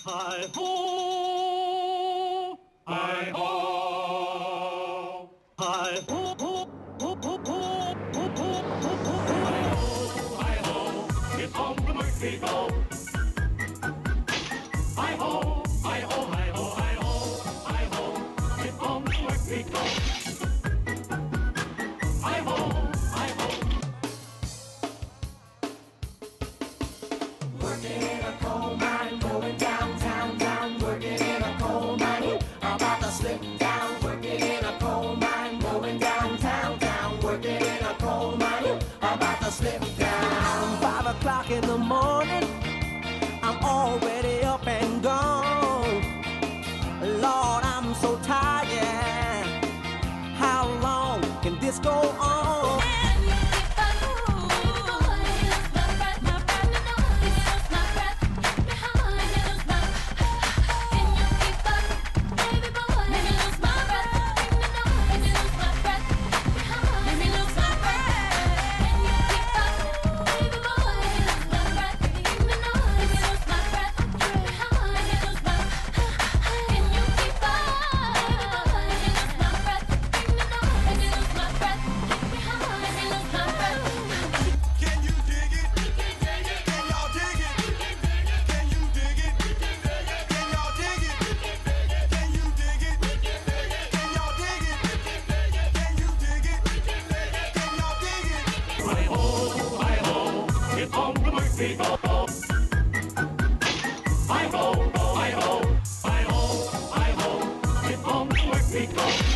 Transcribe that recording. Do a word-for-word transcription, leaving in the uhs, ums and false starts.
Hi ho, hi ho, hi ho, ho, ho, ho, ho, ho, ho, ho, ho. Hi ho, hi ho, it's home from work we go. Hi ho, hi ho, hi ho, hi ho, hi ho, it's home from work we go. Hi ho, hi ho. Working in a coal mine, going downtown, down, working in a coal mine. About to slip down, working in a coal mine, going downtown, down, working in a coal mine. About to slip down. Five o'clock in the morning, I'm already up and gone. Lord, I'm so tired. How long can this go on? It's home from work we go. Hi ho, hi ho, hi ho, hi ho. It's home from work we go.